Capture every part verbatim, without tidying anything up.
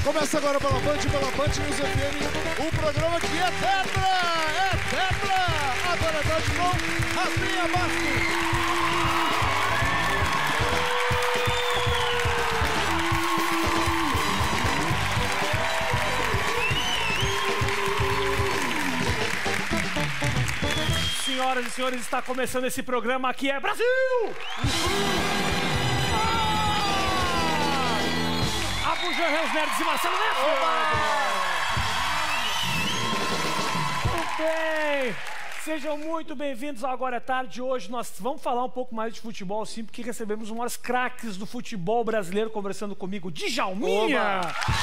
Começa agora pela Band, pela Band News F M, o programa que é tetra, é tetra. Agora tá de novo, Rafinha Bastos. Senhoras e senhores, está começando esse programa aqui, é Brasil! Ah! Abujan, Reus Nerds e Marcelo Neto! Muito bem! Sejam muito bem-vindos ao Agora é Tarde. Hoje nós vamos falar um pouco mais de futebol, sim, porque recebemos os maiores craques do futebol brasileiro conversando comigo, Djalminha!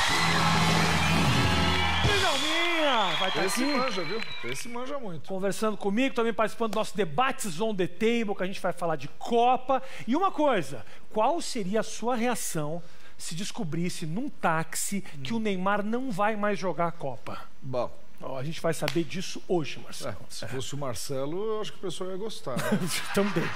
Djalminha! Vai estar Esse aqui. manja, viu? Esse manja muito. Conversando comigo, também participando do nosso Debates on the Table, que a gente vai falar de Copa. E uma coisa, qual seria a sua reação se descobrisse num táxi que hum. o Neymar não vai mais jogar a Copa? Bom. Oh, a gente vai saber disso hoje, Marcelo. É, se fosse o Marcelo, eu acho que o pessoal ia gostar. Né? Também.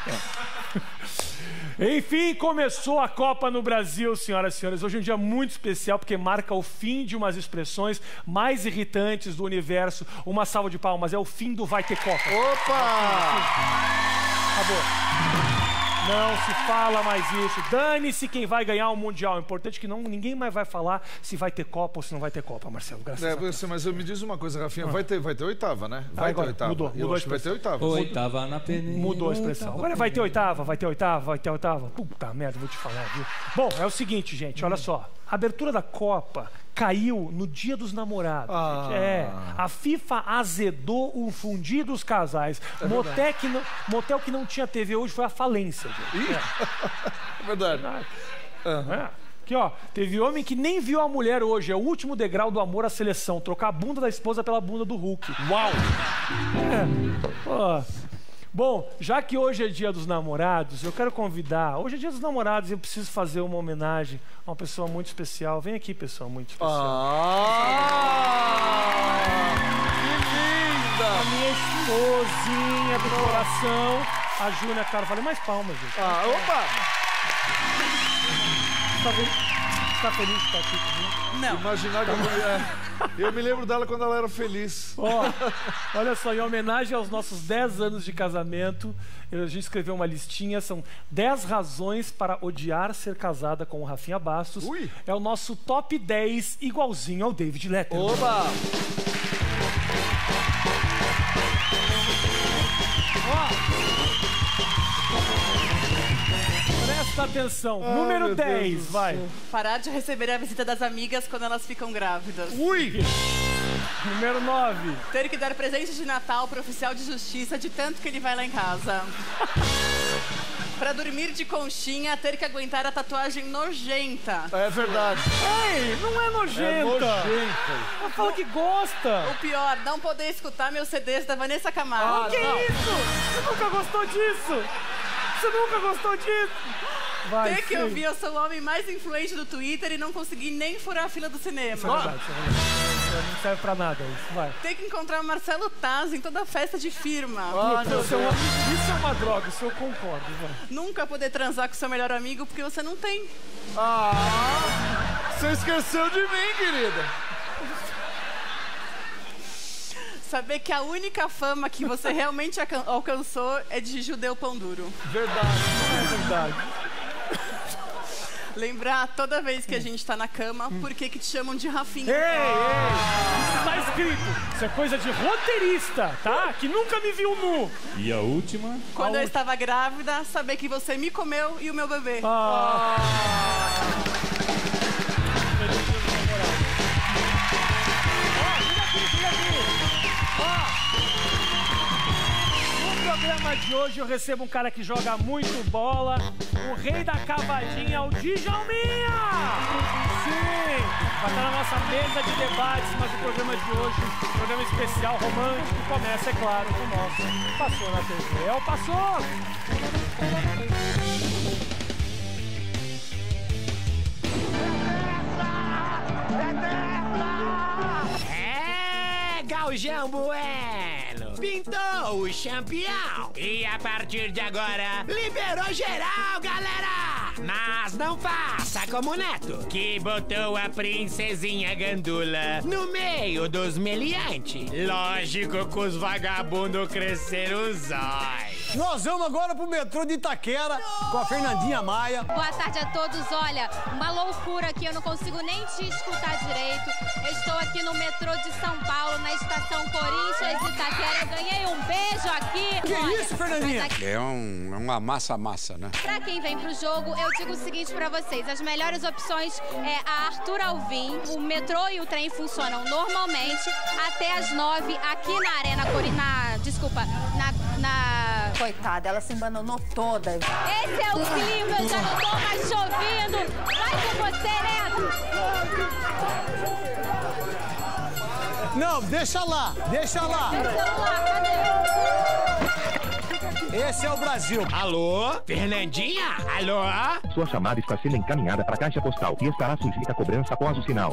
É. Enfim, começou a Copa no Brasil, senhoras e senhores. Hoje é um dia muito especial, porque marca o fim de umas expressões mais irritantes do universo. Uma salva de palmas, é o fim do vai ter Copa. Opa! Acabou. Não se fala mais isso. Dane-se quem vai ganhar o Mundial. É importante que não, ninguém mais vai falar se vai ter Copa ou se não vai ter Copa, Marcelo. Graças é, a Deus. Mas me diz uma coisa, Rafinha. Ah. Vai, ter, vai ter oitava, né? Vai ah, agora, ter oitava. Mudou, mudou a vai ter oitava. Oitava na peneira. Mudou a expressão. Agora vai ter oitava, vai ter oitava, vai ter oitava. Puta merda, vou te falar, viu? Bom, é o seguinte, gente. Olha só. A abertura da Copa caiu no Dia dos Namorados. Ah. É, a FIFA azedou o fundir dos casais. É motel, que não, motel que não tinha T V hoje foi a falência, gente. É, é verdade. Uhum. É. Aqui, ó, teve homem que nem viu a mulher hoje. É o último degrau do amor à seleção. Trocar a bunda da esposa pela bunda do Hulk. Uau! É. Pô. Bom, já que hoje é Dia dos Namorados, eu quero convidar... Hoje é Dia dos Namorados e eu preciso fazer uma homenagem a uma pessoa muito especial. Vem aqui, pessoa muito especial. Ah! Que linda! A minha esposinha do coração, a Júlia Carvalho. Mais palmas, gente. Ah, opa! Tá feliz? Tá feliz de estar aqui comigo? Não. Imaginar que a mulher... Eu me lembro dela quando ela era feliz. Ó, olha só, em homenagem aos nossos dez anos de casamento, a gente escreveu uma listinha, são dez razões para odiar ser casada com o Rafinha Bastos. Ui. É o nosso top dez, igualzinho ao David Letterman. Oba! Ó, presta atenção. Ai, Número dez, vai. Parar de receber a visita das amigas quando elas ficam grávidas. Ui! Número nove. Ter que dar presente de Natal pro oficial de justiça de tanto que ele vai lá em casa. Pra dormir de conchinha, ter que aguentar a tatuagem nojenta. É verdade. Ei, não é nojenta. É nojenta. Ela fala que gosta. O pior, não poder escutar meus C Ds da Vanessa Camargo. Ah, Que não. isso? Você nunca gostou disso? Você nunca gostou disso? Vai, Ter que sei. ouvir Eu Sou o Homem Mais Influente do Twitter e não conseguir nem furar a fila do cinema. Isso é verdade, isso é verdade. Não serve pra nada isso, vai. Ter que encontrar o Marcelo Taz em toda festa de firma. Ah, meu Isso é, uma, Deus. isso é uma droga, isso eu concordo, vai. Nunca poder transar com seu melhor amigo porque você não tem. Ah! Você esqueceu de mim, querida. Saber que a única fama que você realmente alcan- alcançou é de judeu pão duro. Verdade. É verdade. Lembrar toda vez que a gente tá na cama, por que que te chamam de Rafinha. Ei, ei, isso tá escrito. Isso é coisa de roteirista, tá? Que nunca me viu nu. E a última? Quando a eu ult- estava grávida, saber que você me comeu e o meu bebê. Ah. No programa de hoje eu recebo um cara que joga muito bola, o rei da cavadinha, o Djalminha! Sim! Vai estar na nossa mesa de debates, mas o programa de hoje, um programa especial, romântico, começa, é claro, com o nosso Passou na T V. É o Passou! É, Galjão Bueno! Pintou o campeão! E a partir de agora, liberou geral, galera! Mas não faça como o Neto, que botou a princesinha Gandula no meio dos meliantes. Lógico que os vagabundos cresceram os olhos. Nós vamos agora pro metrô de Itaquera com a Fernandinha Maia. Boa tarde a todos. Olha, uma loucura aqui, eu não consigo nem te escutar direito. Eu estou aqui no metrô de São Paulo, na estação Corinthians Itaquera. Eu ganhei um beijo aqui. Que Olha, isso, Fernandinha? aqui... É um, uma massa-massa, né? Pra quem vem pro jogo, eu digo o seguinte pra vocês. As melhores opções é a Arthur Alvim. O metrô e o trem funcionam normalmente até as nove aqui na Arena Corinthians. Desculpa, na... na... Coitada, ela se embananou toda. Esse é o clima, eu já não tô mais chovendo. Vai com você, Neto. Não, deixa lá, deixa lá. Meu celular, cadê? Esse é o Brasil. Alô? Fernandinha? Alô? Sua chamada está sendo encaminhada para a caixa postal e estará sujeita a cobrança após o sinal.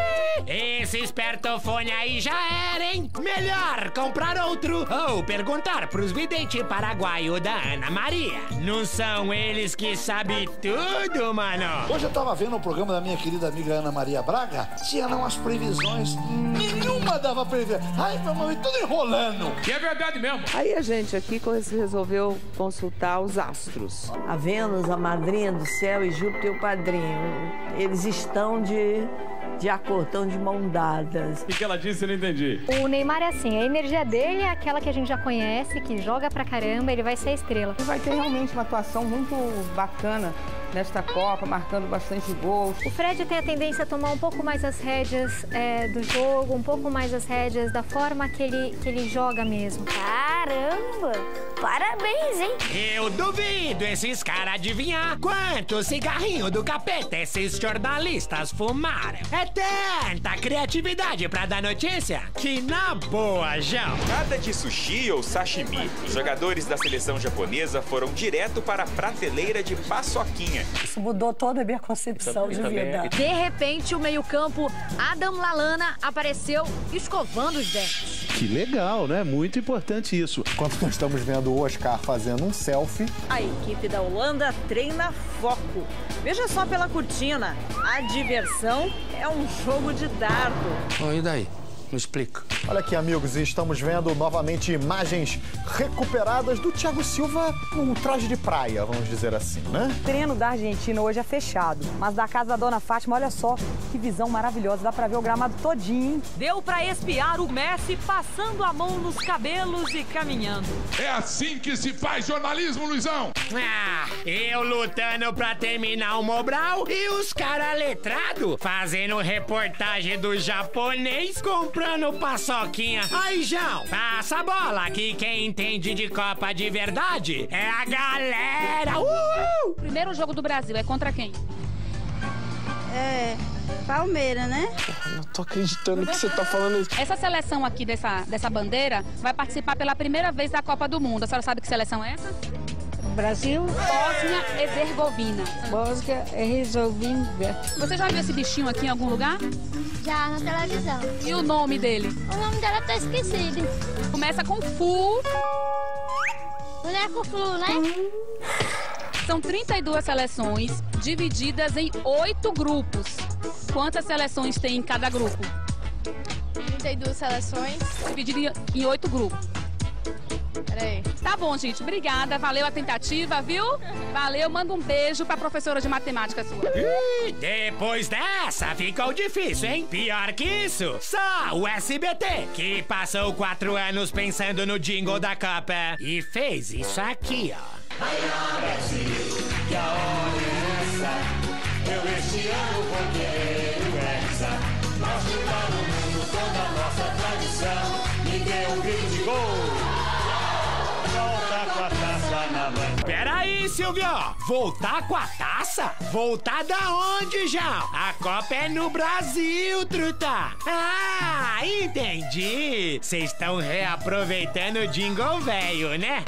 Esse espertofone aí já era, hein? Melhor comprar outro ou perguntar pros videntes paraguaios da Ana Maria. Não são eles que sabem tudo, mano. Hoje eu tava vendo o programa da minha querida amiga Ana Maria Braga. Tinha lá umas previsões. Nenhuma dava previsão. Ai, mamãe, tudo enrolando. Que é verdade mesmo. Aí a gente aqui resolveu consultar os astros. A Vênus, a madrinha do céu, e Júpiter, o padrinho. Eles estão de, de acordo, estão de mão dadas. O que ela disse? Eu não entendi. O Neymar é assim, a energia dele é aquela que a gente já conhece, que joga pra caramba, ele vai ser a estrela. Ele vai ter realmente uma atuação muito bacana nesta Copa, marcando bastante gols. O Fred tem a tendência a tomar um pouco mais as rédeas é, do jogo, um pouco mais as rédeas da forma que ele, que ele joga mesmo. Caramba! Parabéns, hein? Eu duvido esses caras adivinhar quanto cigarrinho do capeta esses jornalistas fumaram. É tanta criatividade pra dar notícia que, na boa, João. Nada de sushi ou sashimi. Os jogadores da seleção japonesa foram direto para a prateleira de paçoquinha. Isso mudou toda a minha concepção de vida. De repente, o meio-campo Adam Lallana apareceu escovando os dentes. Que legal, né? Muito importante isso. Enquanto nós estamos vendo o Oscar fazendo um selfie... A equipe da Holanda treina foco. Veja só pela cortina. A diversão é um jogo de dardo. Oh, e daí? Me explica. Olha aqui, amigos, estamos vendo novamente imagens recuperadas do Thiago Silva num traje de praia, vamos dizer assim, né? O treino da Argentina hoje é fechado, mas da casa da Dona Fátima, olha só que visão maravilhosa, dá pra ver o gramado todinho, hein? Deu pra espiar o Messi passando a mão nos cabelos e caminhando. É assim que se faz jornalismo, Luizão! Ah, eu lutando pra terminar o Mobral e os caras letrados fazendo reportagem do japonês comprando paçoquinha. Aí, João, passa a bola que quem entende de Copa de verdade é a galera. Uhul! O primeiro jogo do Brasil é contra quem? É... Palmeiras, né? Não tô acreditando que você tá falando isso. Essa seleção aqui dessa, dessa bandeira vai participar pela primeira vez da Copa do Mundo. A senhora sabe que seleção é essa? Brasil. Bósnia-Herzegovina. Bósnia-Herzegovina. Você já viu esse bichinho aqui em algum lugar? Já, na televisão. E o nome dele? O nome dela tá esquecido. Começa com Fu. Boneco Flu, né? São trinta e duas seleções divididas em oito grupos. Quantas seleções tem em cada grupo? trinta e duas seleções. Divididas em oito grupos. Peraí. Tá bom, gente. Obrigada. Valeu a tentativa, viu? Valeu. Manda um beijo pra professora de matemática sua. Ih, depois dessa ficou difícil, hein? Pior que isso, só o S B T, que passou quatro anos pensando no jingle da Copa e fez isso aqui, ó. Vai Brasil, que a hora é essa. Eu este ano vou querer o Hexa. Machucar no mundo toda a nossa tradição. Me dê um grito de gol. Volta com a taça na mão. Peraí, Silvio! Voltar com a taça? Voltar da onde, já? A Copa é no Brasil, truta! Ah, entendi! Vocês estão reaproveitando o jingle velho, né?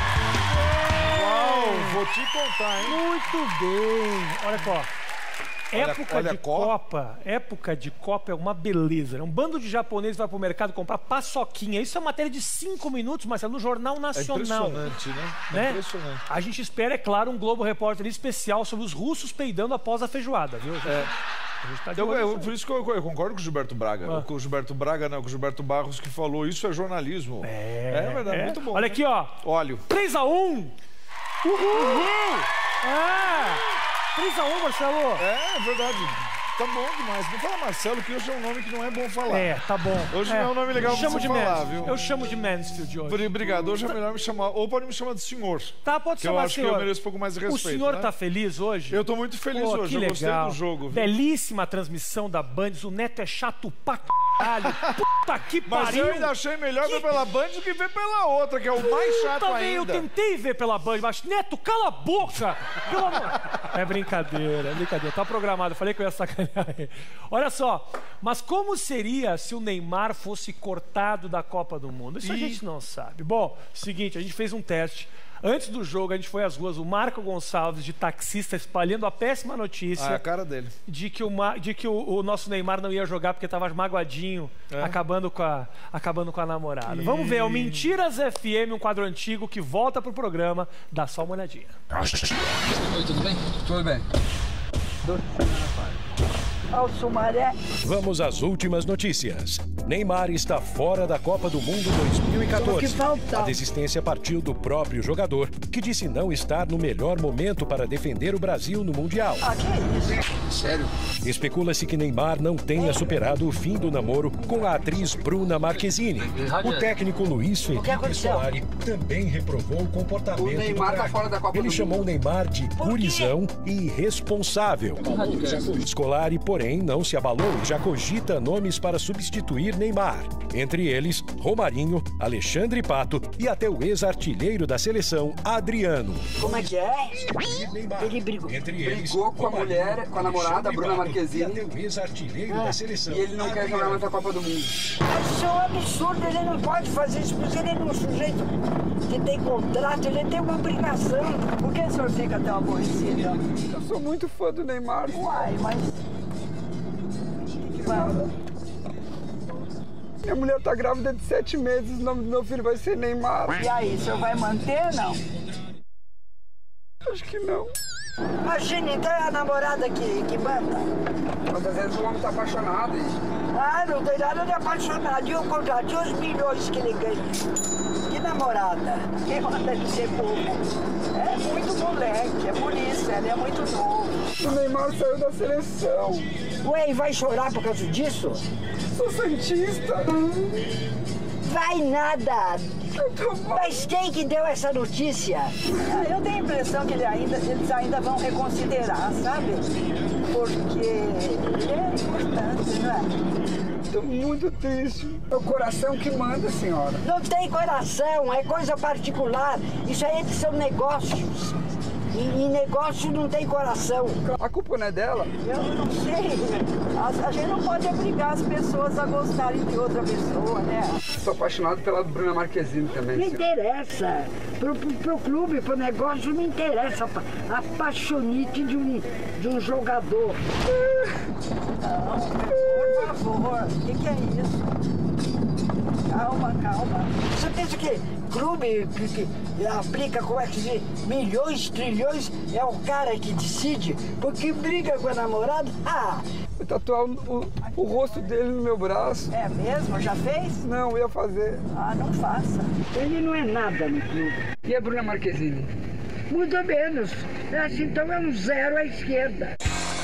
Uau, vou te contar, hein? Muito bem. Olha só. Época olha de a Copa. Copa, época de Copa é uma beleza. Né? Um bando de japoneses vai pro mercado comprar paçoquinha. Isso é matéria de cinco minutos, Marcelo, no Jornal Nacional. É impressionante, né? É né? impressionante. A gente espera, é claro, um Globo Repórter especial sobre os russos peidando após a feijoada, viu? É. A gente tá de Eu, olho eu, nisso aí. por isso que eu, eu concordo com o Gilberto Braga. Ah. Com o Gilberto Braga, não, com o Gilberto Barros que falou, isso é jornalismo. É, é verdade, é. muito bom. Olha né? aqui, ó. Óleo. três a um! Uhul! Uhul! É! três a um, Marcelo! É, verdade. Tá bom demais. Não fala Marcelo, que hoje é um nome que não é bom falar. É, tá bom. Hoje é. não é um nome legal pra chamo você de falar, Mansfield. viu? Eu chamo de Mansfield hoje. Obrigado. Hoje é melhor me chamar, ou pode me chamar de senhor. Tá, pode que chamar eu acho senhor. que eu mereço um pouco mais de respeito. O senhor né? tá feliz hoje? Eu tô muito feliz Pô, hoje. Que eu gostei legal. do jogo. Viu? Belíssima transmissão da Band. O Neto é chato pra caralho. Puta que Mas pariu. eu ainda achei melhor Que- ver pela Band do que ver pela outra, que é o mais chato Puta, véi, eu ainda. tentei ver pela Band, mas Neto, cala a boca! Pelo amor... É brincadeira, é brincadeira. Tá programado, eu falei que eu ia sacanear ele. Olha só, mas como seria se o Neymar fosse cortado da Copa do Mundo? Isso a Ih. gente não sabe. Bom, seguinte, a gente fez um teste. Antes do jogo, a gente foi às ruas, o Marco Gonçalves, de taxista, espalhando a péssima notícia Ah, é a cara dele. de que, o, Ma- de que o, o nosso Neymar não ia jogar porque estava magoadinho, É. acabando, com a, acabando com a namorada. Vamos ver, é o Mentiras F M, um quadro antigo que volta pro programa. Dá só uma olhadinha. Oi, tudo bem? Tudo bem. Ao Sumaré. Vamos às últimas notícias. Neymar está fora da Copa do Mundo dois mil e quatorze. O que falta? A desistência partiu do próprio jogador, que disse não estar no melhor momento para defender o Brasil no Mundial. Ah, que é isso? Sério? Especula-se que Neymar não tenha superado o fim do namoro com a atriz Bruna Marquezine. O técnico Luiz que Felipe aconteceu? Scolari também reprovou o comportamento O Neymar do tá craque. fora da Copa Ele do chamou Mundo. Neymar de gurizão e irresponsável. Scolari, porém, não se abalou e já cogita nomes para substituir Neymar. Entre eles, Romarinho, Alexandre Pato e até o ex-artilheiro da seleção, Adriano. Como é que é? Ele brigou. Entre eles, Brigou com a Romarinho, mulher, com a namorada, Alexandre Bruna Pato, Marquezine. E até o ex-artilheiro Ah, da seleção, E ele não quer jogar mais a Copa do Mundo. Mas isso é um absurdo, ele não pode fazer isso, porque ele é um sujeito que tem contrato, ele tem uma obrigação. Por que o senhor fica tão aborrecido? Eu sou muito fã do Neymar. Uai, mas... Que vai- Minha mulher tá grávida de sete meses, o nome do meu filho vai ser Neymar. E aí, o senhor vai manter ou não? Acho que não. Imagina, então é a namorada que, que manda. Mas às vezes o homem tá apaixonado e... Ah, não tem nada de apaixonado. E o contrário, e os milhões que ele ganha? Que namorada? Quem manda ele ser bobo? É muito moleque, é por isso, ele é muito novo. O Neymar saiu da seleção. Ué, e vai chorar por causa disso? Sou santista. Vai nada! Eu tô mal. Mas quem que deu essa notícia? Ah, eu tenho a impressão que ele ainda, eles ainda vão reconsiderar, sabe? Porque é importante, não é? Tô muito triste. É o coração que manda, senhora. Não tem coração, é coisa particular. Isso aí são negócios. E, e negócio não tem coração. A culpa não é dela? Eu não sei. A, a gente não pode obrigar as pessoas a gostarem de outra pessoa, né? Sou apaixonado pela Bruna Marquezine também. Não senhora. interessa. Pro, pro, pro clube, pro negócio, não interessa a, a paixonite de um, de um jogador. Não, por favor, o que, que é isso? Calma, calma. Você pensa que clube que, que aplica, como é que se diz, milhões, trilhões, é o cara que decide? Porque briga com a namorada? Ah! Vou tatuar o, o, o rosto dele no meu braço. É mesmo? Já fez? Não, ia fazer. Ah, não faça. Ele não é nada no clube. E a Bruna Marquezine? Muito menos. Assim, então é um zero à esquerda.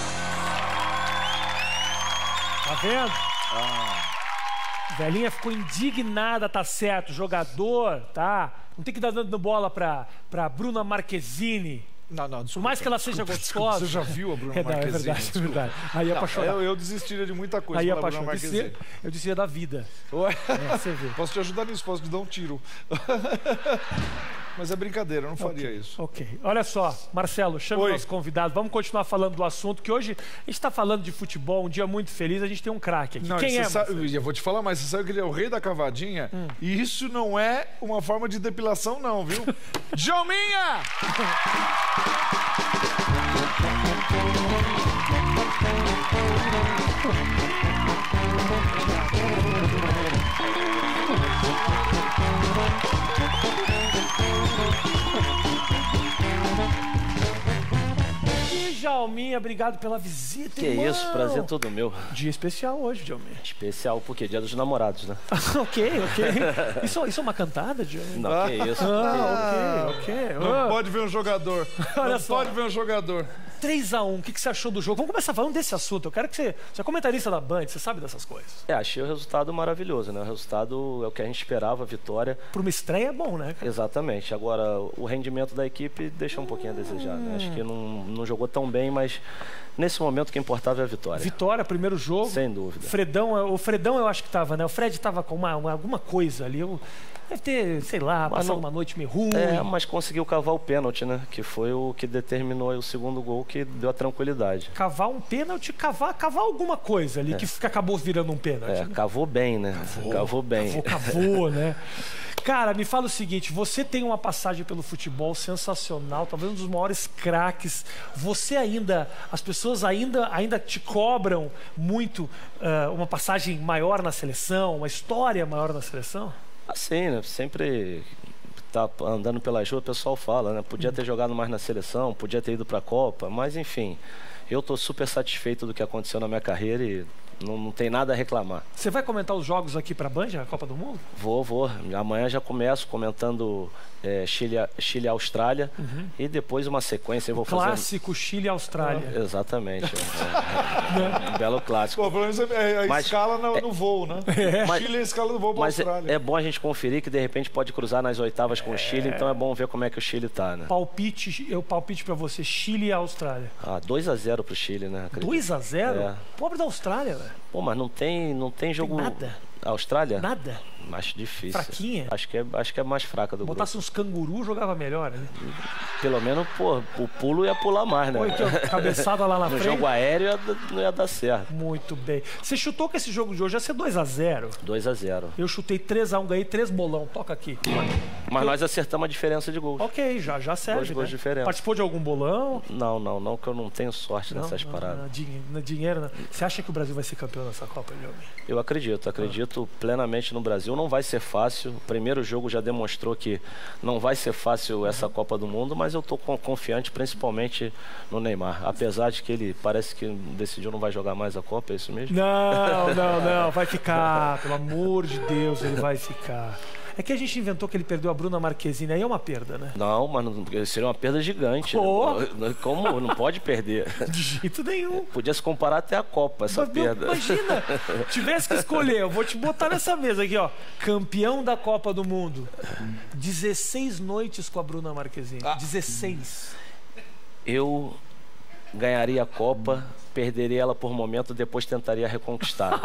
Tá vendo? Ah. Velhinha ficou indignada, tá certo. Jogador, tá? Não tem que dar dando bola pra, pra Bruna Marquezine. Não, não, Por desculpa. mais que ela seja Desculpa, gostosa. Você já viu a Bruna é, não, Marquezine? É verdade, é desculpa. verdade. Aí Não, apaixonado. eu, eu desistiria de muita coisa Aí pela Bruna apaixonado. Eu Marquezine. desistiria, eu desistiria da vida. Ué? É, você vê. Posso te ajudar nisso, posso te dar um tiro. Mas é brincadeira, eu não faria okay. isso. Ok. Olha só, Marcelo, chama o nosso convidado. Vamos continuar falando do assunto, que hoje a gente está falando de futebol, um dia muito feliz, a gente tem um craque aqui. Não, Quem é, sabe, eu vou te falar, mas você sabe que ele é o rei da cavadinha? Hum. E isso não é uma forma de depilação, não, viu? Djalminha! Djalminha, obrigado pela visita, Que irmão. isso, prazer todo meu. Dia especial hoje, Djalminha. Especial porque Dia dos Namorados, né? ok, ok. Isso, isso é uma cantada, Djalminha? Não, que isso. Ah, ok, ok. Não Ah. pode ver um jogador. Olha Não só. pode ver um jogador. três a um, o que, que você achou do jogo? Vamos começar falando desse assunto. Eu quero que você... Você é comentarista da Band, você sabe dessas coisas. É, achei o resultado maravilhoso, né? O resultado é o que a gente esperava, a vitória. Para uma estreia é bom, né, cara? Exatamente. Agora, o rendimento da equipe deixa um pouquinho a desejar, né? Acho que não, não jogou tão bem, mas nesse momento o que importava é a vitória. Vitória, primeiro jogo. Sem dúvida. Fredão, o Fredão eu acho que tava, né? O Fred tava com uma, uma- alguma coisa ali. Eu, deve ter, sei lá, Mas passado não- uma noite meio ruim. É, mas conseguiu cavar o pênalti, né? Que foi o que determinou aí o segundo gol, que deu a tranquilidade. Cavar um pênalti, cavar, cavar alguma coisa ali, É. que fica- acabou virando um pênalti. É, né? cavou bem, né? Cavou, bem. Cavou, cavou, né? Cara, me fala o seguinte, você tem uma passagem pelo futebol sensacional, talvez um dos maiores craques. Você ainda, as pessoas ainda, ainda te cobram muito ah, uma passagem maior na seleção, uma história maior na seleção? Assim, né? Sempre tá andando pela rua, o pessoal fala, né? Podia ter jogado mais na seleção, podia ter ido pra Copa, mas enfim, eu tô super satisfeito do que aconteceu na minha carreira e não, não tem nada a reclamar. Você vai comentar os jogos aqui pra Band, a Copa do Mundo? Vou, vou. Amanhã já começo comentando é, Chile, Chile e Austrália Uhum. e depois uma sequência eu vou fazer. Clássico Chile e Austrália. Exatamente. é, é, um belo clássico. Pô, pelo menos é a Mas- escala no, no voo, né? Mas- Chile é a escala do voo pra Mas é, Austrália. é bom a gente conferir que de repente pode cruzar nas oitavas com o Chile, então é bom ver como é que o Chile tá, né? Palpite, eu palpite pra você, Chile e Austrália. Ah, dois a zero pro Chile, né? Acredito. dois a zero? É. Pobre da Austrália, velho. Pô, mas não tem, não tem jogo. nada. Austrália? Nada. Acho difícil. Fraquinha? Acho que é, acho que é mais fraca do grupo. Botasse uns canguru, jogava melhor, né? Pelo menos, pô, o pulo ia pular mais, né? Olha aqui, ó, cabeçada lá na no frente. jogo aéreo ia- não ia dar certo. Muito bem. Você chutou que esse jogo de hoje ia ser dois a zero. dois a zero. Eu chutei três a um, ganhei três bolão. Toca aqui. Mas nós acertamos a diferença de gols. Ok, já, já serve, Dois gols né? de diferença. Participou de algum bolão? Não, não, não, que eu não tenho sorte Não, nessas não, paradas. não, dinhe- não, dinheiro, não. Você acha que o Brasil vai ser campeão nessa Copa, Djalminha? Eu acredito, acredito plenamente no Brasil. Não vai ser fácil. O primeiro jogo já demonstrou que não vai ser fácil essa Copa do Mundo, mas eu estou confiante principalmente no Neymar. Apesar de que ele parece que decidiu não vai jogar mais a Copa, é isso mesmo? Não, não, não. Vai ficar. Pelo amor de Deus, ele vai ficar. É que a gente inventou que ele perdeu a Bruna Marquezine. Aí é uma perda, né? Não, mas não, seria uma perda gigante. Pô. Como? Não pode perder. De jeito nenhum. Podia se comparar até a Copa, essa Mas, meu, perda. imagina, tivesse que escolher, eu vou te botar nessa mesa aqui, ó. Campeão da Copa do Mundo. dezesseis noites com a Bruna Marquezine. dezesseis. Eu ganharia a Copa, perderia ela por momento, depois tentaria reconquistar.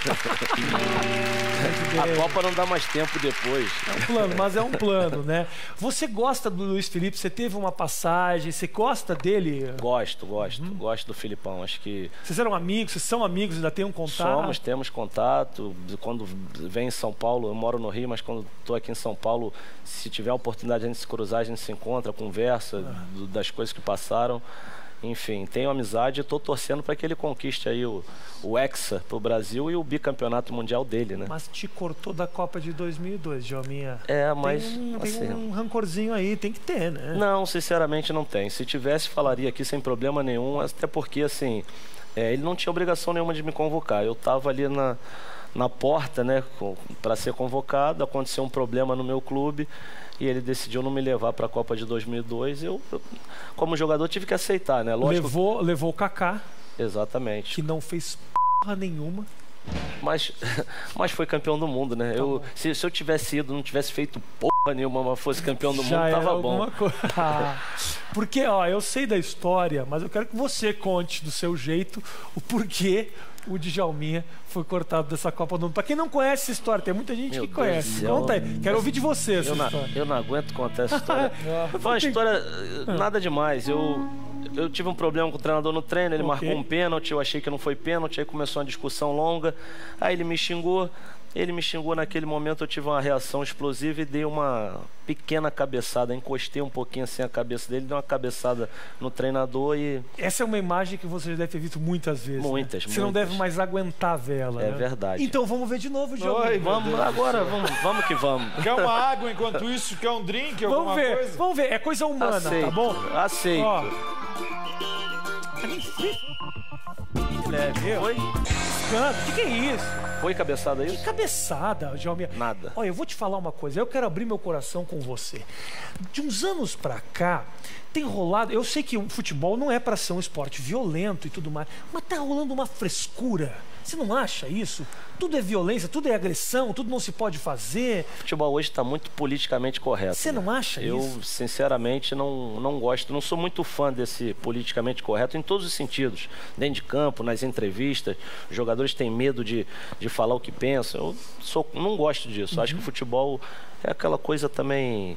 A Copa não dá mais tempo depois. É um plano, mas é um plano, né? Você gosta do Luiz Felipe? Você teve uma passagem? Você gosta dele? Gosto, gosto. Gosto do Filipão. Acho que Vocês eram amigos? Vocês são amigos? Ainda tem um contato? somos, temos contato. Quando vem em São Paulo, eu moro no Rio, mas quando estou aqui em São Paulo, se tiver a oportunidade de a gente se cruzar, a gente se encontra, conversa do- das coisas que passaram. Enfim, tenho amizade e estou torcendo para que ele conquiste aí o, o Hexa para o Brasil e o bicampeonato mundial dele, né? Mas te cortou da Copa de dois mil e dois, Djalminha. É, mas, Tem, um, tem assim, um rancorzinho aí, tem que ter, né? Não, sinceramente não tem. Se tivesse, falaria aqui sem problema nenhum, até porque, assim, é, ele não tinha obrigação nenhuma de me convocar. Eu estava ali na, na porta, né, para ser convocado, aconteceu um problema no meu clube e ele decidiu não me levar para a Copa de dois mil e dois. Eu, eu, como jogador, tive que aceitar, né? Lógico. Levou, levou o Kaká, Exatamente. que não fez porra nenhuma. Mas, mas foi campeão do mundo, né? eu, se, se eu tivesse ido, não tivesse feito porra nenhuma, mas fosse campeão do Já mundo, era tava bom. alguma coisa. Porque, ó, eu sei da história, mas eu quero que você conte do seu jeito o porquê o Djalminha foi cortado dessa Copa do Mundo. Pra quem não conhece essa história, tem muita gente Meu que Deus conhece. do céu. Conta aí. Quero ouvir de você essa Eu, na, história. eu não aguento contar essa história. Foi uma história, eh, nada demais. Eu, eu tive um problema com o treinador no treino, ele Ok. marcou um pênalti, eu achei que não foi pênalti, aí começou uma discussão longa, aí ele me xingou, Ele me xingou naquele momento, eu tive uma reação explosiva e dei uma pequena cabeçada. Encostei um pouquinho assim a cabeça dele, dei uma cabeçada no treinador e... Essa é uma imagem que você deve ter visto muitas vezes. Muitas, né? muitas. Você não deve mais aguentar vê-la. É né? verdade. Então vamos ver de novo, Diogo. Oi, Vamos agora, vamos, vamos que vamos. Quer uma água enquanto isso? Quer um drink, alguma Vamos ver, coisa? vamos ver. É coisa humana, Aceito, tá bom? Aceito. Ó. Leve. Oi? O que, que é isso? Foi cabeçada isso? Que cabeçada, Djalminha? Nada. Olha, eu vou te falar uma coisa. Eu quero abrir meu coração com você. De uns anos pra cá, tem rolado... Eu sei que o futebol não é pra ser um esporte violento e tudo mais, mas tá rolando uma frescura. Você não acha isso? Tudo é violência, tudo é agressão, tudo não se pode fazer. O futebol hoje está muito politicamente correto. Você não acha eu, isso? Eu, sinceramente, não, não gosto, não sou muito fã desse politicamente correto em todos os sentidos. Dentro de campo, nas entrevistas, os jogadores têm medo de, de falar o que pensam. Eu sou, não gosto disso. Uhum. Acho que o futebol é aquela coisa também...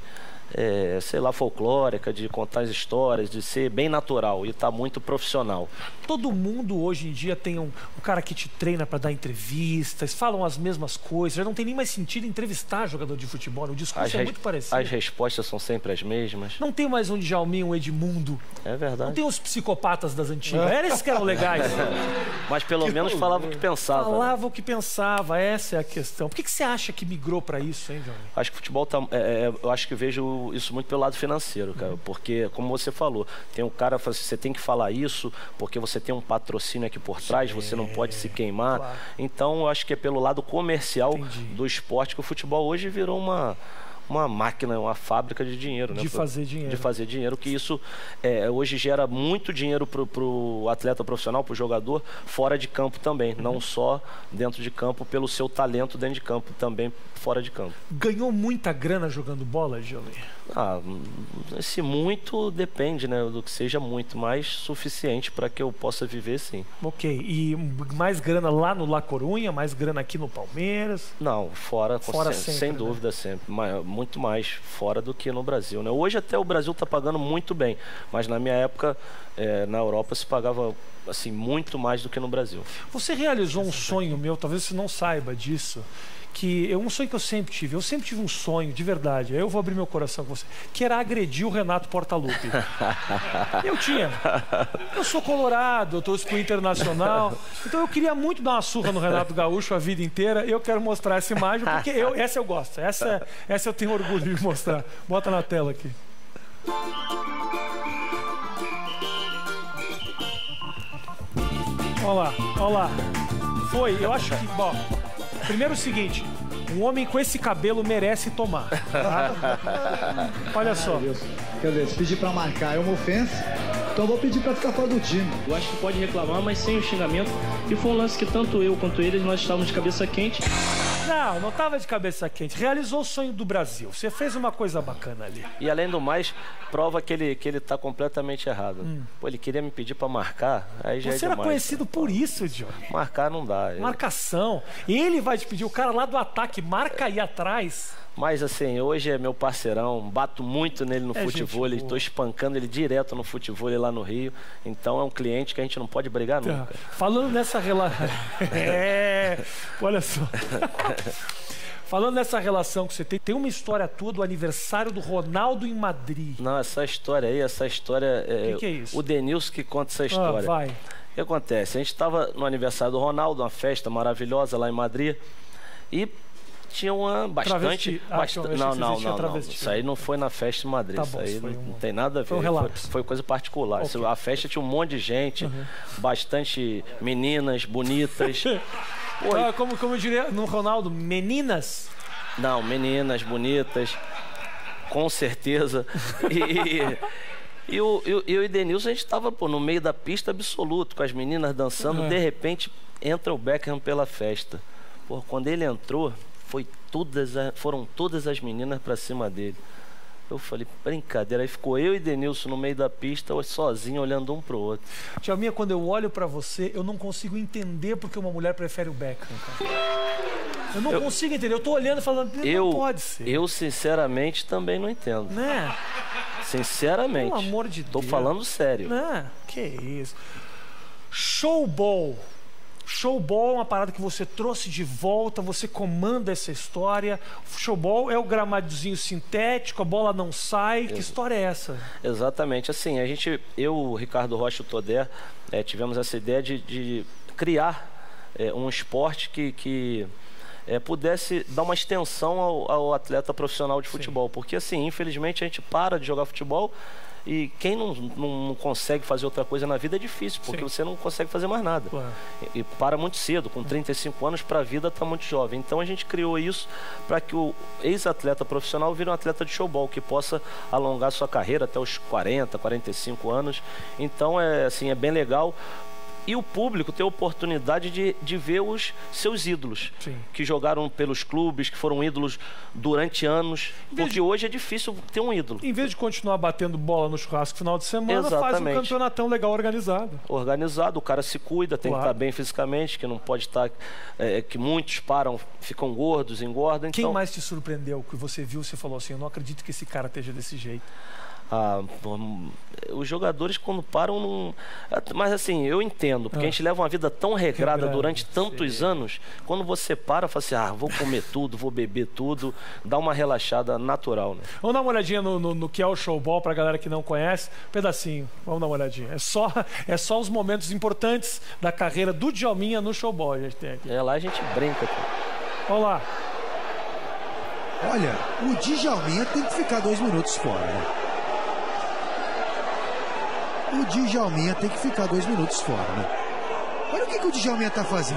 É, sei lá, folclórica, de contar as histórias, de ser bem natural e tá muito profissional. Todo mundo hoje em dia tem um, um cara que te treina para dar entrevistas, falam as mesmas coisas, já não tem nem mais sentido entrevistar jogador de futebol, o discurso as é muito parecido. As respostas são sempre as mesmas. Não tem mais um Djalminha, um Edmundo. É verdade. Não tem os psicopatas das antigas, eram esses que eram legais. Mas pelo que menos falava o que pensava. Falava né? o que pensava, essa é a questão. Por que, que você acha que migrou para isso, hein, Djalminha? Acho que o futebol tá, é, é, eu acho que vejo isso muito pelo lado financeiro, cara, porque, como você falou, tem um cara que fala assim, você tem que falar isso porque você tem um patrocínio aqui por trás, Sim, você não pode se queimar. Claro. Então, eu acho que é pelo lado comercial Entendi. do esporte que o futebol hoje virou uma... uma máquina, uma fábrica de dinheiro, né? De fazer dinheiro. De fazer dinheiro, que isso é, hoje gera muito dinheiro pro, pro atleta profissional, pro jogador, fora de campo também, uhum. não só dentro de campo, pelo seu talento dentro de campo, também fora de campo. Ganhou muita grana jogando bola, Djalminha? Ah, esse muito depende, né, do que seja muito, mas suficiente para que eu possa viver, sim. Ok, e mais grana lá no La Corunha, mais grana aqui no Palmeiras? Não, fora, fora sem, sempre, sem né? dúvida sempre, muito mais fora do que no Brasil, né? Hoje até o Brasil está pagando muito bem, mas na minha época, é, na Europa se pagava assim muito mais do que no Brasil. Você realizou um sonho meu, talvez você não saiba disso, que é um sonho que eu sempre tive. Eu sempre tive um sonho, de verdade. Eu vou abrir meu coração com você, que era agredir o Renato Portaluppi. Eu tinha. Eu sou colorado, eu torço pro Internacional. Então eu queria muito dar uma surra no Renato Gaúcho a vida inteira. Eu quero mostrar essa imagem, porque eu, essa eu gosto. Essa, essa eu tenho orgulho de mostrar. Bota na tela aqui. Olha lá, olha lá. Foi, eu acho que... Bom, primeiro o seguinte, um homem com esse cabelo merece tomar. Tá? Olha só. Quer dizer, se pedir pra marcar é uma ofensa, então eu vou pedir pra ficar fora do time. Eu acho que pode reclamar, mas sem o xingamento. E foi um lance que tanto eu quanto eles, nós estávamos de cabeça quente. Não, não estava de cabeça quente. Realizou o sonho do Brasil. Você fez uma coisa bacana ali. E além do mais, prova que ele, que ele tá completamente errado. Hum. Pô, ele queria me pedir para marcar, aí já Você é era demais, conhecido por isso, John. Marcar não dá. Marcação. Ele vai te pedir, o cara lá do ataque, marca aí atrás. Mas assim, hoje é meu parceirão, bato muito nele no é futebol, estou espancando ele direto no futebol lá no Rio. Então é um cliente que a gente não pode brigar nunca. Tá. Falando nessa relação... é... Olha só. Falando nessa relação que você tem, tem uma história tua do aniversário do Ronaldo em Madrid. Não, essa história aí, essa história... O é, que, que é isso? O Denilson que conta essa história. Ah, vai. O que acontece? A gente estava no aniversário do Ronaldo, uma festa maravilhosa lá em Madrid, e tinha uma bastante... Ah, bast... não, não, não, não, não. Isso aí não foi na festa em Madrid. Tá Isso bom, aí não, um... não tem nada a ver. Foi, um relapso. foi, foi coisa particular. Okay. A festa tinha um monte de gente, uhum. bastante meninas bonitas. Pô, ah, como, como eu diria no Ronaldo, meninas? Não, meninas bonitas, com certeza. E... E eu, eu, eu e Denilson, a gente estava no meio da pista absoluto, com as meninas dançando. Uhum. De repente, entra o Beckham pela festa. Pô, quando ele entrou, foi todas a, foram todas as meninas para cima dele. Eu falei, brincadeira. Aí ficou eu e Denilson no meio da pista, sozinho, olhando um pro outro. Djalminha, quando eu olho para você, eu não consigo entender porque uma mulher prefere o Beckham, cara. Eu não eu, consigo entender. Eu tô olhando e falando, não eu, pode ser. Eu, sinceramente, também não entendo. Né? Sinceramente. Pelo amor de Tô Deus. falando sério. Né? Que isso. Showball. Showball é uma parada que você trouxe de volta, você comanda essa história. O showball é o gramadozinho sintético, a bola não sai. Que história é essa? Exatamente. Assim, a gente, eu, o Ricardo Rocha e o Todé, é, tivemos essa ideia de, de criar é, um esporte que, que é, pudesse dar uma extensão ao, ao atleta profissional de futebol. Sim. Porque, assim, infelizmente a gente para de jogar futebol. E quem não, não, não consegue fazer outra coisa na vida é difícil, porque Sim. você não consegue fazer mais nada. Claro. E, e para muito cedo, com trinta e cinco anos, para a vida está muito jovem. Então a gente criou isso para que o ex-atleta profissional vire um atleta de showball, que possa alongar sua carreira até os quarenta, quarenta e cinco anos. Então é, assim, é bem legal. E o público ter a oportunidade de, de ver os seus ídolos, Sim. que jogaram pelos clubes, que foram ídolos durante anos, porque de... hoje é difícil ter um ídolo. Em vez de continuar batendo bola no churrasco no final de semana, Exatamente. faz um campeonatão legal organizado. Organizado, o cara se cuida, tem Claro. que estar bem fisicamente, que não pode estar... É, que muitos param, ficam gordos, engordam. Quem então... mais te surpreendeu, que você viu, você falou assim, eu não acredito que esse cara esteja desse jeito? Ah, os jogadores quando param não... Mas assim, eu entendo, porque ah. a gente leva uma vida tão regrada Regrado, durante tantos sei. anos, quando você para, fala assim, ah, vou comer tudo, vou beber tudo, dá uma relaxada natural, né? Vamos dar uma olhadinha no, no, no que é o showball, pra galera que não conhece, um pedacinho, vamos dar uma olhadinha. É só, é só os momentos importantes da carreira do Djalminha no showball, a gente tem aqui. É, lá a gente brinca. Aqui. Vamos lá. Olha, o Djalminha tem que ficar dois minutos fora, né? O Djalminha tem que ficar dois minutos fora, né? Olha o que, que o Djalminha tá fazendo.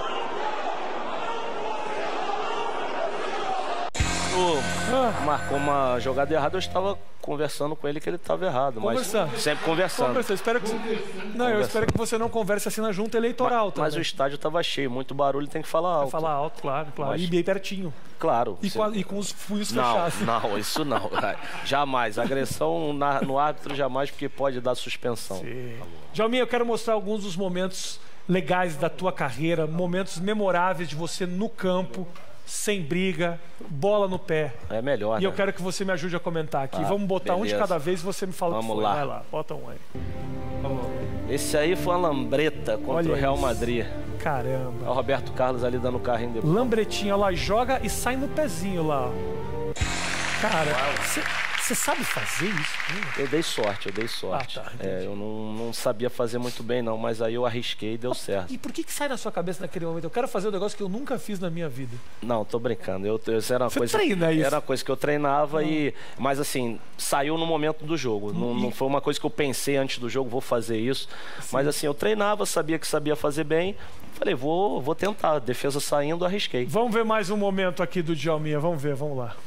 O... Marcou uma jogada errada, eu estava conversando com ele que ele estava errado. Conversando. Mas sempre conversando. Conversando. Espero que... Não, eu espero que você não converse assim na junta eleitoral. Mas, também. mas o estádio estava cheio, muito barulho, tem que falar alto. Tem que falar alto, claro, claro. Mas... E bem pertinho. Claro. E, você... com, a, e com os punhos não, fechados. Não, isso não. Jamais. Agressão na, no árbitro jamais, porque pode dar suspensão. Sim. Djalminha, eu quero mostrar alguns dos momentos legais da tua carreira, momentos memoráveis de você no campo, sem briga, bola no pé. É melhor, E né? eu quero que você me ajude a comentar aqui. Ah, Vamos botar beleza. um de cada vez e você me fala Vamos o que foi. lá. Vai lá, bota um aí. Vamos. Esse aí foi uma lambreta contra Olha o Real isso. Madrid. Caramba. É o Roberto Carlos ali dando o carrinho depois. Lambretinha lá, joga e sai no pezinho lá. Cara, você sabe fazer isso? Eu dei sorte, eu dei sorte. Ah, tá, é, eu não, não sabia fazer muito bem não, mas aí eu arrisquei e deu certo. E por que que sai na sua cabeça naquele momento? Eu quero fazer um negócio que eu nunca fiz na minha vida. Não, tô brincando. Eu, eu, isso era uma Você coisa, treina isso? Era uma coisa que eu treinava, e, mas assim, saiu no momento do jogo. Não, não foi uma coisa que eu pensei antes do jogo, vou fazer isso. Sim. Mas assim, eu treinava, sabia que sabia fazer bem. Falei, vou, vou tentar. Defesa saindo, arrisquei. Vamos ver mais um momento aqui do Djalminha. Vamos ver, vamos lá.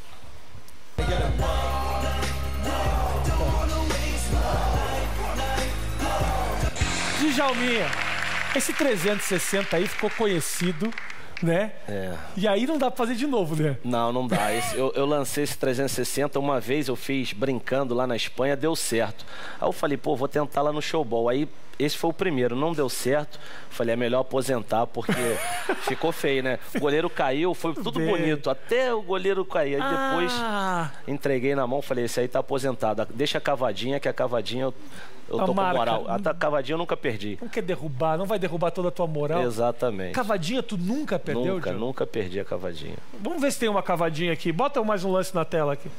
Djalminha, esse trezentos e sessenta aí ficou conhecido, né? É. E aí não dá pra fazer de novo, né? Não, não dá. Esse, eu, eu lancei esse trezentos e sessenta, uma vez eu fiz brincando lá na Espanha, deu certo. Aí eu falei, pô, vou tentar lá no showball. Aí esse foi o primeiro, não deu certo. Falei, é melhor aposentar, porque ficou feio, né? O goleiro caiu, foi tudo Bem. bonito, até o goleiro cair. Aí Ah. depois entreguei na mão, falei, esse aí tá aposentado. Deixa a cavadinha, que a cavadinha eu, eu tô com marca. moral. A cavadinha eu nunca perdi. Não quer derrubar, não vai derrubar toda a tua moral. Exatamente. Cavadinha tu nunca perdeu, Nunca, Diogo? nunca perdi a cavadinha. Vamos ver se tem uma cavadinha aqui. Bota mais um lance na tela aqui.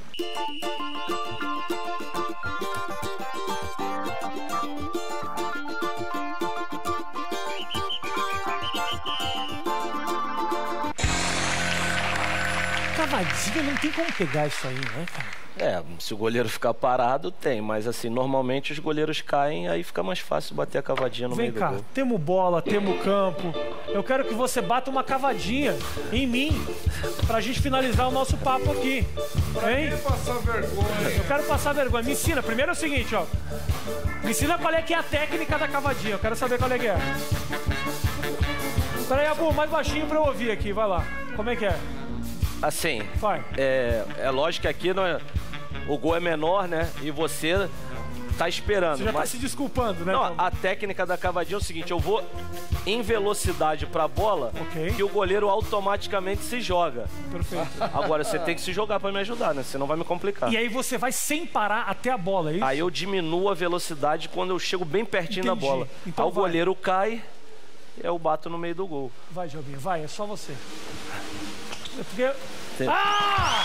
Cavadinha não tem como pegar isso aí, né, cara? É, se o goleiro ficar parado, tem. Mas assim, normalmente os goleiros caem, aí fica mais fácil bater a cavadinha no Vem meio cá, do gol. temos bola, temos campo. Eu quero que você bata uma cavadinha em mim, pra gente finalizar o nosso papo aqui. Hein? Pra passar vergonha. Eu quero passar vergonha. Me ensina. Primeiro é o seguinte, ó. Me ensina qual é que é a técnica da cavadinha. Eu quero saber qual é que é. Peraí, Abu, mais baixinho pra eu ouvir aqui. Vai lá. Como é que é? Assim, Vai. é, é lógico que aqui não é, o gol é menor, né? E você tá esperando. Você já mas... tá se desculpando, né? Não, a técnica da cavadinha é o seguinte, eu vou em velocidade pra bola, Ok. que o goleiro automaticamente se joga. Perfeito. Agora, você tem que se jogar pra me ajudar, né? Senão vai me complicar. E aí você vai sem parar até a bola, é isso? Aí eu diminuo a velocidade quando eu chego bem pertinho da Entendi. bola. Então aí o vai. goleiro cai eu bato no meio do gol. Vai, Djalminha, vai, é só você. É porque... Tem... Ah!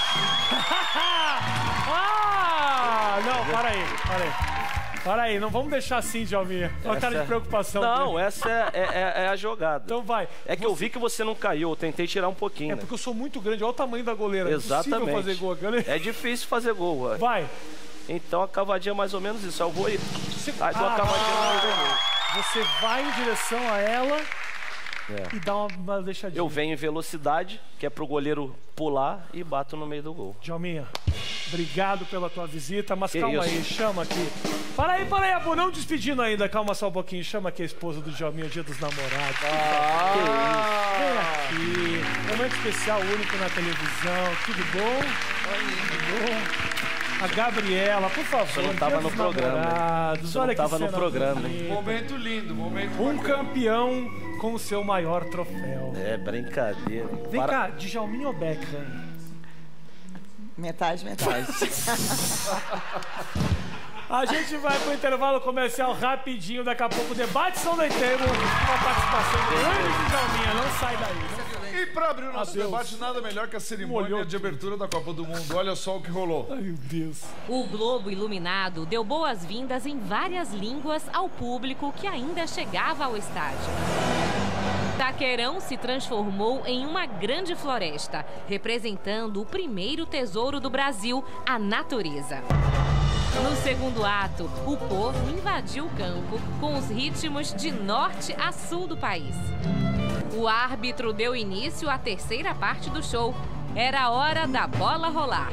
Ah! Não, para aí, para aí. Para aí, não vamos deixar assim, Djalminha. Olha a cara de preocupação. Não, dele. essa é, é, é a jogada. Então vai. É que você... eu vi que você não caiu, eu tentei tirar um pouquinho. É né? porque eu sou muito grande, olha o tamanho da goleira. Exatamente. É impossível fazer gol. Galera. É difícil fazer gol. Ué. Vai. Então a cavadinha é mais ou menos isso. Eu vou ir. Você... Aí dou ah, a cavadinha no meio do gol. Você vai em direção a ela é. e dá uma, uma deixadinha. Eu venho em velocidade, que é pro goleiro pular, e bato no meio do gol. Djalminha, obrigado pela tua visita, mas que calma isso? aí, chama aqui. Para aí, para aí, Abu, não despedindo ainda, calma só um pouquinho. Chama aqui a esposa do Djalminha, Dia dos Namorados. Ah, Vem aqui, momento especial, único na televisão, tudo bom? Tudo bom? A Gabriela, por favor. Você não tava no programa. Você não tava no programa. Momento lindo, momento Um bacana. campeão com o seu maior troféu. É brincadeira. Vem Para... cá, Djalminha ou Beckham? Metade, metade. A gente vai pro intervalo comercial rapidinho. Daqui a pouco o debate São Leiteiro com a participação do grande Djalminha. Não sai daí. E para abrir o nosso Adeus. debate, nada melhor que a cerimônia Molhou de abertura da Copa do Mundo. Olha só o que rolou. Ai, meu Deus. O Globo Iluminado deu boas-vindas em várias línguas ao público que ainda chegava ao estádio. Taquerão se transformou em uma grande floresta, representando o primeiro tesouro do Brasil, a natureza. No segundo ato, o povo invadiu o campo com os ritmos de norte a sul do país. O árbitro deu início à terceira parte do show. Era a hora da bola rolar.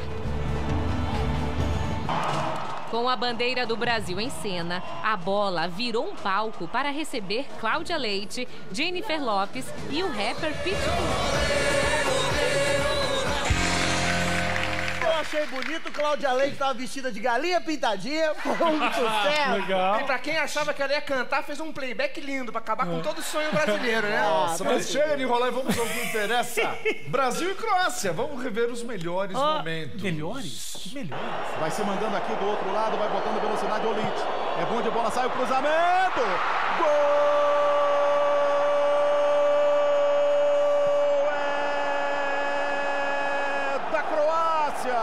Com a bandeira do Brasil em cena, a bola virou um palco para receber Cláudia Leite, Jennifer Lopes e o rapper Pitbull. Eu achei bonito, Cláudia Leite estava vestida de galinha pintadinha, foi um sucesso. Legal. E pra quem achava que ela ia cantar, fez um playback lindo pra acabar com todo o sonho brasileiro, né? Nossa, mas chega de enrolar e vamos ao que interessa. Brasil e Croácia, vamos rever os melhores Ah, momentos. Melhores? Que melhores? Vai se mandando aqui do outro lado, vai botando velocidade o Olite. É bom de bola, sai o cruzamento. Gol! É da Croácia.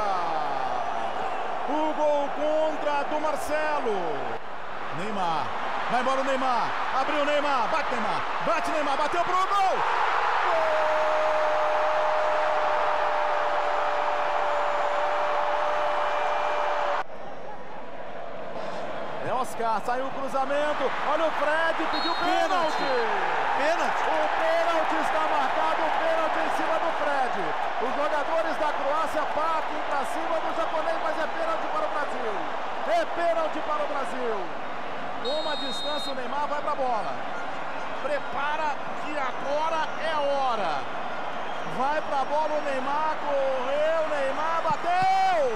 O gol contra do Marcelo. Neymar. Vai embora o Neymar. Abriu o Neymar. Bate Neymar. Bate Neymar. Bateu pro gol. Gol! É Oscar, saiu o cruzamento, olha o Fred, pediu pênalti. Pênalti. O pênalti está marcado, o pênalti em cima do Fred. Os jogadores da Croácia partem para cima do japonês, mas é pênalti para o Brasil. É pênalti para o Brasil. Uma distância, o Neymar vai para a bola. Prepara que agora é hora. Vai para a bola o Neymar, correu, Neymar bateu.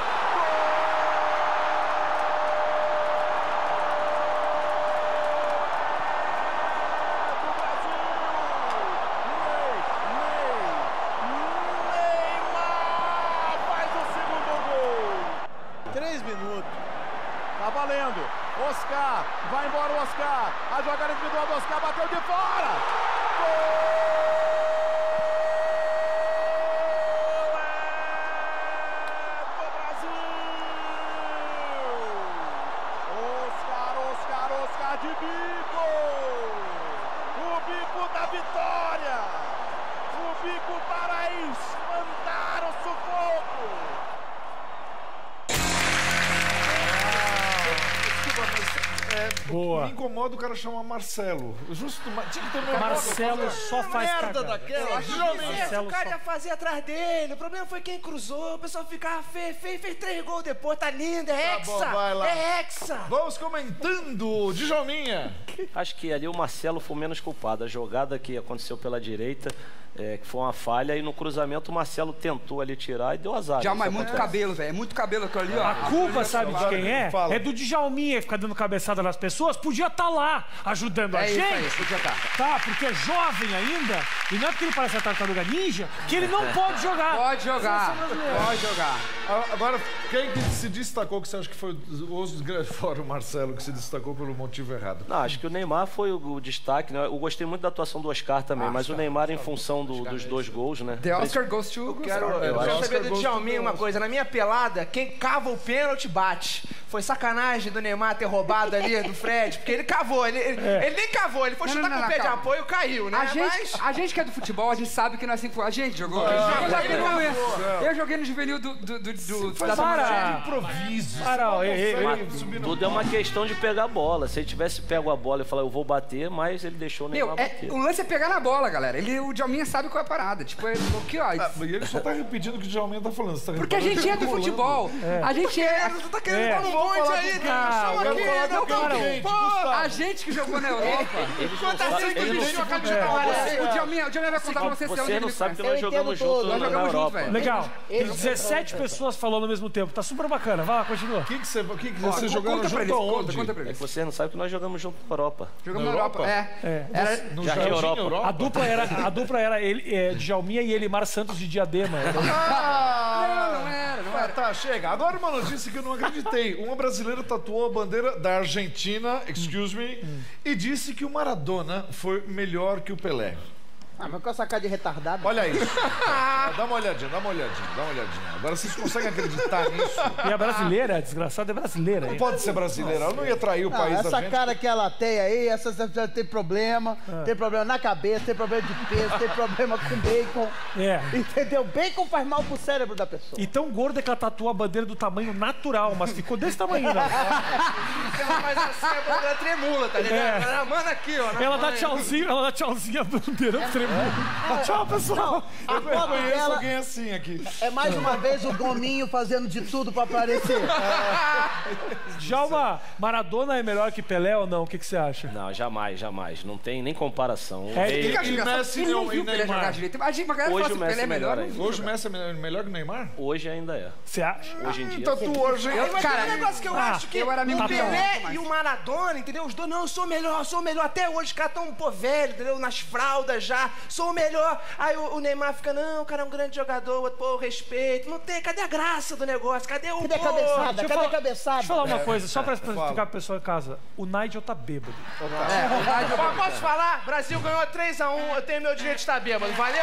Três minutos. Tá valendo. Oscar. Vai embora o Oscar. A jogada individual do Oscar bateu de fora. Gol! É do Brasil. Oscar, Oscar, Oscar de bico. O bico da vitória. O bico para espantar o sufoco. É, Boa. Me incomoda o cara chamar Marcelo. Justo, tinha que ter uma Marcelo só faz merda cagada. daquela. Marcelo O cara só- ia fazer atrás dele. O problema foi quem cruzou. O pessoal ficava feio, feio, fez três gols depois. Tá lindo, é Tá bom, hexa. vai lá. É hexa. Vamos comentando, Djalminha. Acho que ali o Marcelo foi menos culpado. A jogada que aconteceu pela direita, é, que foi uma falha, e no cruzamento o Marcelo tentou ali tirar e deu azar. Já, Isso mas muito acontece. cabelo, velho. É muito cabelo aquilo ali, ó. A culpa, sabe de quem é? Fala. É do Djalminha ficar dando cabeçada nas pessoas. pessoas, podia estar lá ajudando a É isso gente. aí, podia estar. Tá, porque é jovem ainda, e não é porque ele parece a tartaruga ninja, que ele não pode jogar. Pode jogar, pode jogar. Agora, quem que se destacou, que você acha que foi os grandes, fora o Marcelo, que se destacou pelo motivo errado? Não, acho que o Neymar foi o, o destaque, né? Eu gostei muito da atuação do Oscar também, Ah, mas o Neymar em função do, dos dois gols, né? The Oscar goes to... Eu quero, Eu eu quero acho- saber do Djalminha uma coisa. Na minha pelada, quem cava o pênalti bate. Foi sacanagem do Neymar ter roubado ali do Fred, porque ele cavou. Ele, ele, É. ele nem cavou, ele foi Não, chutar não, com não, o pé de calma. apoio, caiu, né? A gente, Mas... a gente que é do futebol, a gente sabe que não é assim que a gente jogou. É, eu, já ele joguei no, cavou. eu joguei no juvenil do, do, do, do Foi da para. São improviso. Para, Mas ele- ele- tudo é uma questão de pegar a bola. Se ele tivesse pego a bola e falar, eu vou bater, mas ele deixou o Meu, Neymar é, bater. o lance é pegar na bola, galera. Ele, o Djalminha sabe qual é a parada. Tipo, é aqui, ó. Ah, e ele só tá repetindo o que o Djalminha tá falando. Você tá Porque a reparando gente que é do tá futebol. rolando. A gente é. Você tá querendo É. dar um Vamos monte falar aí, com cara. quem? Estamos Eu aqui, quero falar não com tão quem? quente. Gustavo. A gente que jogou na Europa. Quantas vezes que ele ele não vestiu a se- camisa é, da Você, Maria? o Djalminha, o Djalminha vai contar pra vocês Você onde ele não me sabe que conhece. nós jogamos junto Nós na jogamos junto, Europa. velho. Legal. Tem dezessete pessoas falando ao mesmo tempo. Tá super bacana. Vai lá, continua. O que que você, o que que Ó, vocês conta jogaram pra junto eles, conta, aonde? conta pra É eles. que você não sabe que nós jogamos junto na Europa. Jogamos Na na Europa. Europa? É. É. Era, No Já Jardim Europa. A dupla era, a dupla era ele, é, Djalminha e Elimar Santos de Diadema. Era- Ah, Não, não era, não tá, era. tá, chega. Agora uma notícia que eu não acreditei. Uma brasileira tatuou a bandeira da Argentina, excuse me, e disse que o Maradona foi melhor que o Pelé. Ah, mas com essa cara de retardado. Olha isso. Ah, dá uma olhadinha, dá uma olhadinha, dá uma olhadinha. Agora vocês conseguem acreditar nisso? E a brasileira, a desgraçada é brasileira. Não hein? pode ser brasileira, ela não ia trair o Não, país da essa gente. cara que ela tem aí, essa essa- tem problema, Ah. tem problema na cabeça, tem problema de peso, tem problema com bacon. É. Entendeu? Bacon faz mal pro cérebro da pessoa. E tão gorda que ela tatuou a bandeira do tamanho natural, mas ficou desse tamanho, né? Ela faz assim, a bandeira tremula, tá ligado? É. Ela manda aqui, ó. na Ela dá mãe. tchauzinho, ela dá tchauzinho, a bandeira tremula. Tchau, pessoal. A Eu foto conheço dela alguém assim aqui. é mais uma vez o gominho fazendo de tudo pra aparecer. Djalma, Maradona é melhor que Pelé ou não? O que, que você acha? Não, jamais, jamais. Não tem nem comparação. O É, rei- Fica E engraçado, Messi ele não não, viu e o Pelé Neymar? jogar direito. A gente, a galera Hoje fala o que o Pelé Messi é é melhor. melhor hein? ainda. Hoje o Messi é melhor- melhor que o Neymar? Hoje ainda é. Você acha? Hoje em dia. Tatuou a gente. Aí, mas Cara, tem um negócio que eu ah, acho que eu era amigo o do Pelé Pelé. e o Maradona, entendeu? Os dois, não, eu sou melhor, eu sou melhor. Até hoje os caras tão, pô, velho, entendeu? Nas fraldas já, sou o melhor. Aí o, o Neymar fica, não, o cara é um grande jogador, outro, pô, respeito. Não tem, cadê a graça do negócio? Cadê o... Cadê a pô? cabeçada? Deixa eu Cadê falar- a cabeçada? Deixa eu falar uma coisa, só pra pra fala. explicar pro pessoal em casa. O Nigel tá bêbado. É, o Nádio- Ó, posso falar? Brasil ganhou três a um, eu tenho meu direito de estar bêbado. Valeu?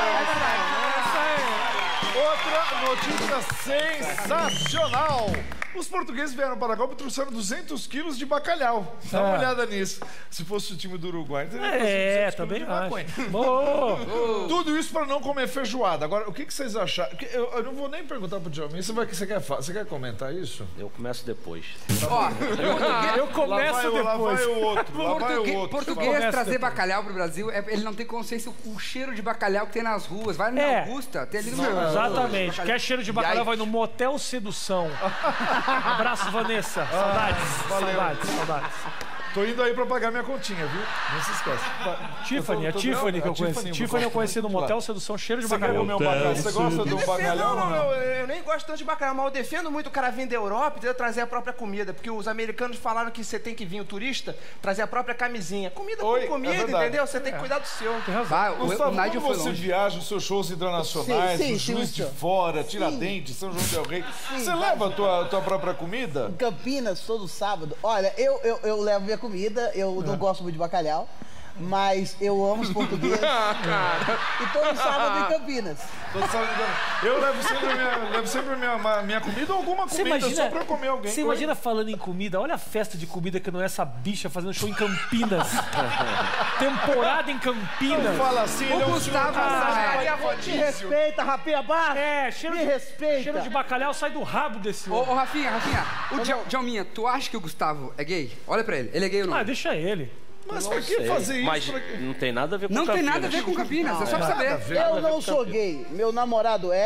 Outra notícia sensacional. Os portugueses vieram para a Copa e trouxeram duzentos quilos de bacalhau. Dá uma É. olhada nisso. Se fosse o time do Uruguai, teria É, duzentos quilos também de maconha. acho. Boa. Tudo isso para não comer feijoada. Agora, o que, que vocês acharam? Que Eu, eu não vou nem perguntar pro Djalminha. Você, vai, você, quer, fa- você quer comentar isso? Eu começo depois. Ó, Eu começo lá vai, o- Lá depois. vai o outro. Lá vai o português, outro. português Começa trazer depois. bacalhau pro Brasil, é- ele não tem consciência o, o cheiro de bacalhau que tem nas ruas. Vai na É. Augusta, tem ali no Não, meu. exatamente. Quer cheiro de bacalhau, vai no Motel Sedução. Abraço, Vanessa. Saudades. valeu. Saudades, saudades. Tô indo aí pra pagar minha continha, viu? Não se esquece. Tiffany, a Eu tô- tô- Tiffany que eu a conheci. Tiffany, Tiffany eu conheci no vou- Motel Sedução, cheiro de Você quer bacalhau. comer um bacalhau? Você gosta do Defendo, bacalhau não, ou não, não? eu, eu nem gosto tanto de bacalhau, mas eu defendo muito o cara vir da Europa e entendeu? Trazer a própria comida, porque os americanos falaram que você tem que vir o turista trazer a própria camisinha. Comida Oi, com comida, é verdade. entendeu? Você tem que cuidar do seu. Vai, o, Gustavo, o Nigel como foi você longe. viaja os seus shows internacionais, Sim, sim, o sim, Juiz de senhor. Fora, Tiradentes, São João del Rei, você leva a tua, tua própria comida? Em Campinas, todo sábado. Olha, eu, eu, eu levo minha comida, eu não gosto muito de bacalhau, mas eu amo os portugueses. E todo sábado em Campinas. Todo sábado, eu levo sempre a minha, levo sempre a minha, ma- minha comida ou alguma Você comida imagina, só pra comer alguém. você imagina falando em comida, olha a festa de comida que não é essa bicha fazendo show em Campinas. Temporada em Campinas. Não fala assim, ele é um Gustavo senhor casado, Maia. Maria Me Rodízio. respeita, Rapinha Barra. É, cheiro Me de, respeita. cheiro de bacalhau sai do rabo desse Ô, homem. ô, Rafinha, Rafinha, o Djal- Djalminha, tu acha que o Gustavo é gay? Olha pra ele, ele é gay ou não? Ah, deixa ele. Mas Não pra que sei, fazer isso? Mas Pra quê? não tem nada a ver com Não tem Campinas. nada a ver com Campinas, é só pra nada a saber. ver. Eu Nada a ver não com sou Campinas. gay, meu namorado é,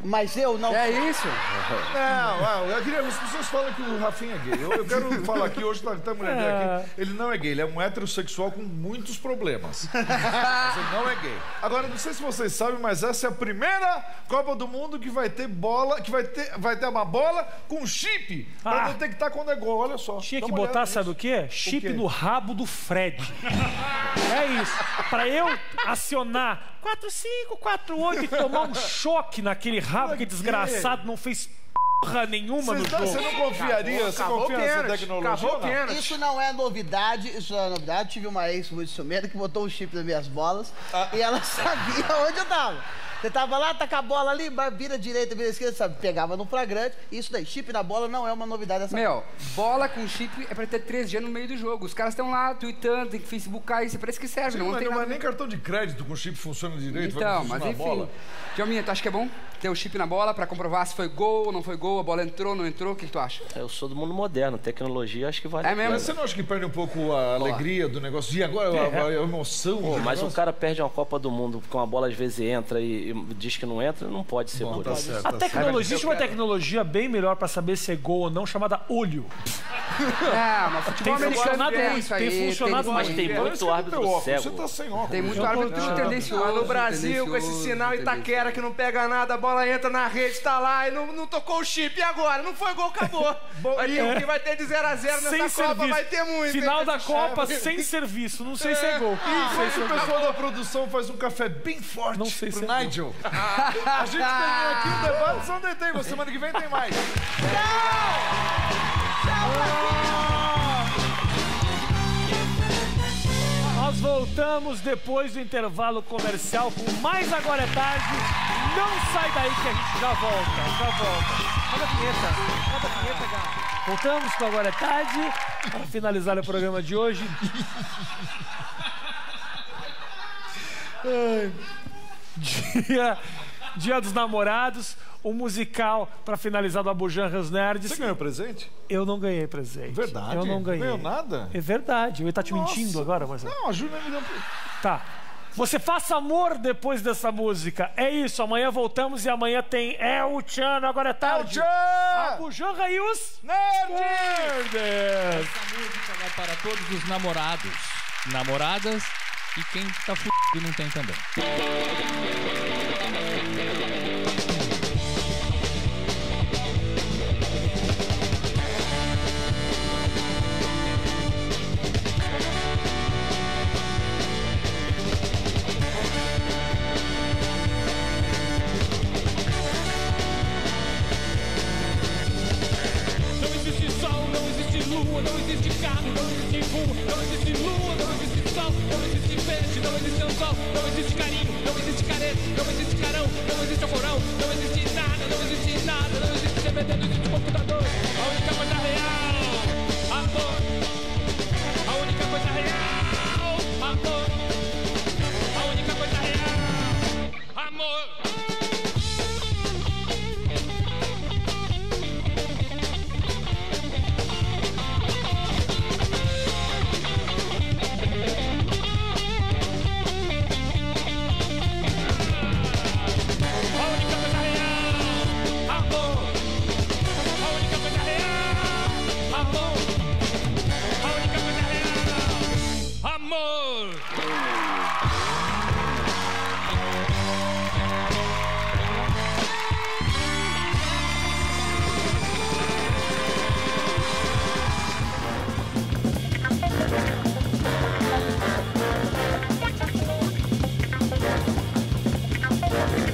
Mas eu não... É isso? Não, eu queria... As pessoas falam que o Rafinha é gay. Eu, eu quero falar aqui, hoje tá, tá a mulher dele aqui. Ele não é gay, ele é um heterossexual com muitos problemas. Mas ele não é gay. Agora, não sei se vocês sabem, mas essa é a primeira Copa do Mundo que vai ter bola, que vai ter, vai ter uma bola com chip pra Ah. detectar quando é gol. Olha só. Tinha Dá que uma olhada botar, nisso. sabe o quê? Chip O quê? no rabo do Fred. É isso. Pra eu acionar quatro cinco, quatro oito e tomar um choque naquele rabo que desgraçado não fez porra nenhuma no Você tá- jogo. você não confiaria? Você confia nessa tecnologia ou não? Isso não é novidade, isso não é novidade. Tive uma ex muito ciumenta que botou um chip nas minhas bolas e ela sabia onde eu tava. Você tava lá, tá com a bola ali, vira direita, vira esquerda, sabe? Pegava no flagrante. Isso daí, chip na bola não é uma novidade dessa. Meu, bola com chip é pra ter três G no meio do jogo. Os caras estão lá, tweetando, tem que Facebookar isso, parece que serve. Sim, não mas tem não nada... é nem cartão de crédito com chip funciona direito. vai Então, funcionar mas a enfim. bola. Djalminha, tu acha que é bom ter o chip na bola pra comprovar se foi gol ou não foi gol, a bola entrou, não entrou? O que, que tu acha? Eu sou do mundo moderno, tecnologia acho que vale É a pena. mesmo? Mas você não acha que perde um pouco a alegria do negócio? E agora a, a emoção Pô, do mas negócio? o cara perde uma Copa do Mundo porque uma bola às vezes entra e, e diz que não entra, não pode ser Bom, por tá isso. certo, A tá tecnologia, certo. existe uma tecnologia bem melhor pra saber se é gol ou não, chamada olho. É, mas futebol Tem americano funcionado tem muito, isso aí. tem funcionado Mas muito. tem muito árbitro cego. Você tá sem óculos. Tem muito Eu tô- árbitro eu- tendencioso. Mas no Brasil, com esse tendencioso, sinal Itaquera que não pega nada, a bola entra na rede, tá lá e não, não tocou o chip. E agora? Não foi gol, acabou. Vai ter, é. o que vai ter de zero a zero Sem nessa Copa serviço. vai ter muito. Final hein? da Copa É. sem serviço. Não sei se é gol. E Não sei se o é gol. pessoal da produção faz um café bem forte Não sei pro se é Nigel. A gente termina aqui o debate São Detém. Semana que vem tem mais. Nós voltamos depois do intervalo comercial com mais Agora é Tarde. Não sai daí que a gente já volta. Já volta. Roda a vinheta. Roda a vinheta, gato. Voltamos com Agora é Tarde para finalizar o programa de hoje. Ai. Dia, Dia dos Namorados, um musical para finalizar do Abujan Ras Nerds. Você ganhou presente? Eu não ganhei presente. Verdade? Eu não ganhei. Ganhou nada? É verdade. Eu ia estar te Nossa. mentindo agora, mas... Não, a Júlia me deu... Tá. Você faça amor depois dessa música. É isso. Amanhã voltamos e amanhã tem É o Tchan, agora é tarde. É o Tchan! Abujan e os Nerds! Nerds! Essa música vai para todos os namorados, namoradas e quem tá f*** e não tem também. Não existe sol, não existe lua, não existe carro, não existe rua, não existe lua, não existe sol, não existe peixe, não existe anzol, não existe carinho, não existe careta, não existe carão, não existe alcorão, não existe nada, não existe nada, não existe C B D, não existe computador. A única coisa real, amor. A única coisa real, amor. A única coisa real, amor. Amor! Amor!